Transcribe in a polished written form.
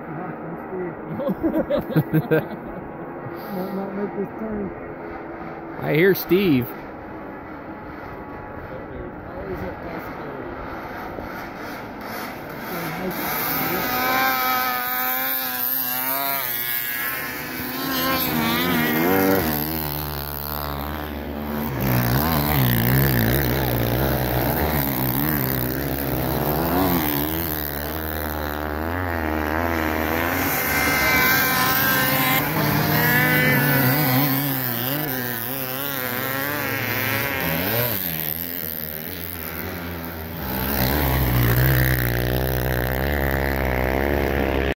Might not make this turn. I hear Steve. Always a possibility.